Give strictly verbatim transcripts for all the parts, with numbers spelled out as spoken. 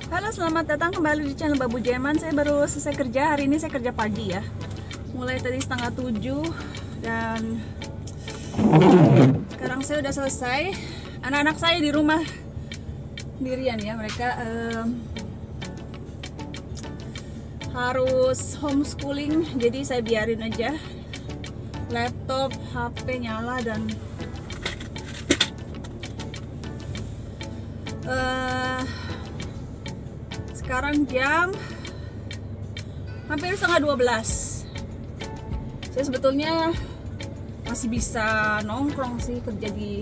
Halo, selamat datang kembali di channel Babu Jeman. Saya baru selesai kerja. Hari ini saya kerja pagi ya. Mulai tadi setengah tujuh dan sekarang saya udah selesai. Anak-anak saya di rumah sendirian ya. Mereka um, harus homeschooling, jadi saya biarin aja. Laptop, H P nyala dan uh, sekarang jam hampir setengah dua belas. Saya sebetulnya masih bisa nongkrong sih, kerja di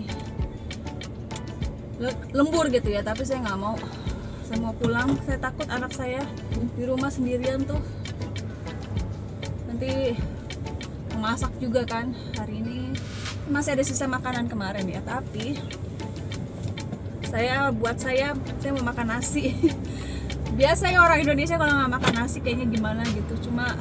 lembur gitu ya, tapi saya nggak mau. Saya mau pulang. Saya takut anak saya di rumah sendirian tuh nanti masak juga kan. Hari ini masih ada sisa makanan kemarin ya, tapi saya buat saya saya mau makan nasi. Biasanya orang Indonesia kalau nggak makan nasi kayaknya gimana gitu, cuma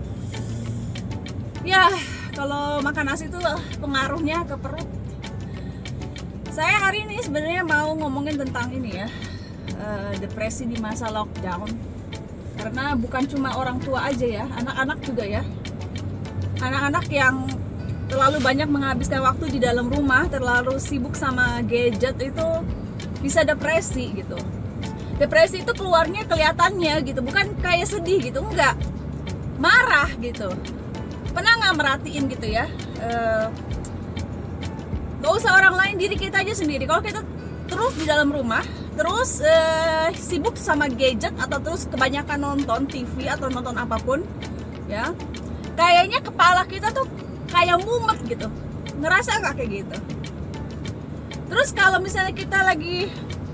ya kalau makan nasi itu pengaruhnya ke perut. Saya hari ini sebenarnya mau ngomongin tentang ini ya, uh, depresi di masa lockdown. Karena bukan cuma orang tua aja ya, anak-anak juga ya. Anak-anak yang terlalu banyak menghabiskan waktu di dalam rumah, terlalu sibuk sama gadget itu bisa depresi gitu. Depresi itu keluarnya kelihatannya gitu, bukan kayak sedih gitu, enggak, marah gitu. Pernah nggak merhatiin gitu ya, uh, gak usah orang lain, diri kita aja sendiri. Kalau kita terus di dalam rumah, terus uh, sibuk sama gadget atau terus kebanyakan nonton T V atau nonton apapun ya, kayaknya kepala kita tuh kayak mumet gitu. Ngerasa nggak kayak gitu? Terus kalau misalnya kita lagi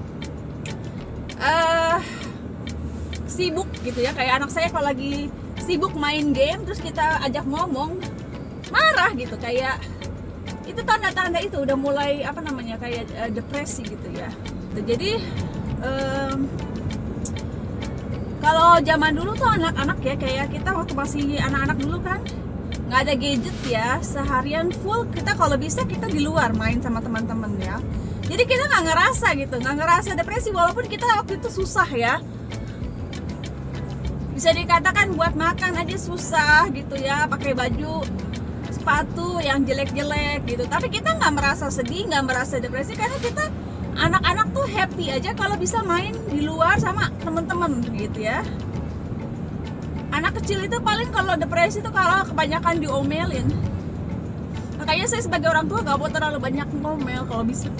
uh, sibuk gitu ya, kayak anak saya kalau lagi sibuk main game terus kita ajak ngomong, marah gitu. Kayak itu tanda-tanda itu udah mulai apa namanya, kayak uh, depresi gitu ya. Jadi um, kalau zaman dulu tuh anak-anak ya, kayak kita waktu masih anak-anak dulu kan nggak ada gadget ya, seharian full kita kalau bisa kita di luar main sama teman-teman ya. Jadi kita nggak ngerasa gitu, nggak ngerasa depresi walaupun kita waktu itu susah ya. Bisa dikatakan buat makan aja susah gitu ya, pakai baju sepatu yang jelek-jelek gitu. Tapi kita nggak merasa sedih, nggak merasa depresi karena kita anak-anak tuh happy aja kalau bisa main di luar sama temen-temen gitu ya. Anak kecil itu paling kalau depresi itu kalau kebanyakan diomelin. Makanya saya sebagai orang tua nggak mau terlalu banyak ngomel kalau bisa.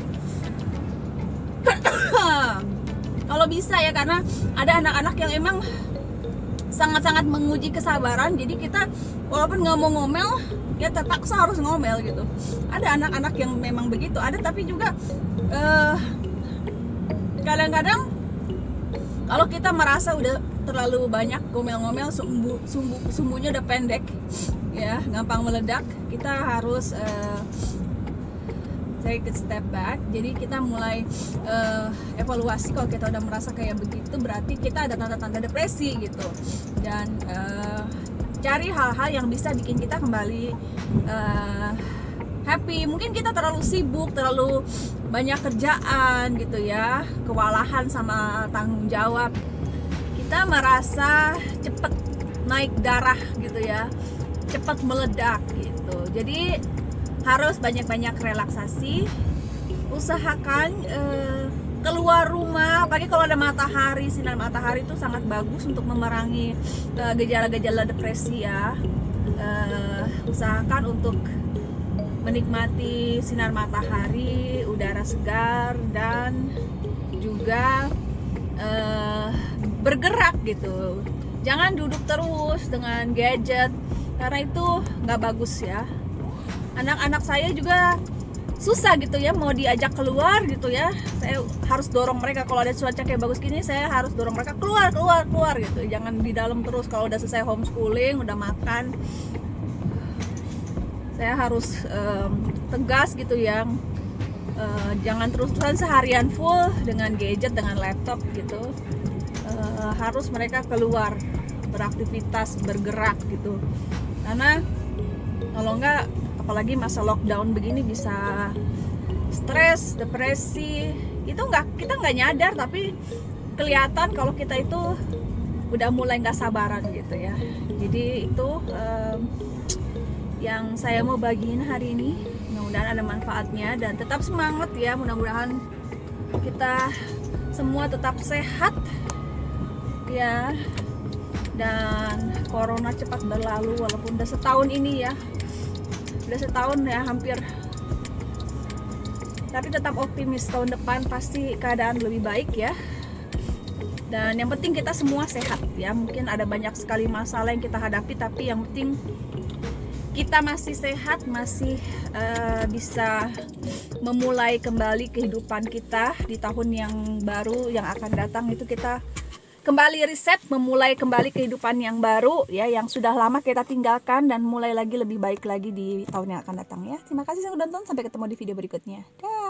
Kalau bisa ya, karena ada anak-anak yang emang sangat-sangat menguji kesabaran. Jadi kita walaupun nggak mau ngomel ya terpaksa harus ngomel gitu. Ada anak-anak yang memang begitu, ada. Tapi juga uh, kadang-kadang kalau kita merasa udah terlalu banyak ngomel-ngomel, sumbu, sumbu, sumbunya udah pendek ya, gampang meledak, kita harus uh, take a step back. Jadi kita mulai uh, evaluasi. Kalau kita udah merasa kayak begitu, berarti kita ada tanda-tanda depresi gitu. Dan uh, cari hal-hal yang bisa bikin kita kembali uh, happy. Mungkin kita terlalu sibuk, terlalu banyak kerjaan gitu ya, kewalahan sama tanggung jawab. Kita merasa cepet naik darah gitu ya, cepet meledak gitu. Jadi harus banyak-banyak relaksasi. Usahakan uh, keluar rumah, apalagi kalau ada matahari. Sinar matahari itu sangat bagus untuk memerangi uh, gejala-gejala depresi ya. Uh, usahakan untuk menikmati sinar matahari, udara segar, dan juga uh, bergerak gitu. Jangan duduk terus dengan gadget, karena itu nggak bagus ya. Anak-anak saya juga susah gitu ya, mau diajak keluar gitu ya, saya harus dorong mereka. Kalau ada cuaca kayak bagus gini, saya harus dorong mereka keluar, keluar, keluar gitu. Jangan di dalam terus. Kalau udah selesai homeschooling, udah makan, saya harus um, tegas gitu ya. Uh, jangan terus-terusan seharian full dengan gadget, dengan laptop gitu. Uh, harus mereka keluar, beraktivitas, bergerak gitu. Karena kalau enggak, apalagi masa lockdown begini, bisa stres, depresi. Itu nggak, kita nggak nyadar, tapi kelihatan kalau kita itu udah mulai nggak sabaran gitu ya. Jadi itu um, yang saya mau bagiin hari ini. Mudah-mudahan ada manfaatnya dan tetap semangat ya. Mudah-mudahan kita semua tetap sehat ya, dan corona cepat berlalu walaupun udah setahun ini ya, udah setahun ya hampir. Tapi tetap optimis, tahun depan pasti keadaan lebih baik ya. Dan yang penting kita semua sehat ya. Mungkin ada banyak sekali masalah yang kita hadapi, tapi yang penting kita masih sehat, masih uh, bisa memulai kembali kehidupan kita di tahun yang baru yang akan datang. Itu kita kembali reset, memulai kembali kehidupan yang baru ya, yang sudah lama kita tinggalkan, dan mulai lagi lebih baik lagi di tahun yang akan datang ya. Terima kasih sudah nonton, sampai ketemu di video berikutnya. Dah.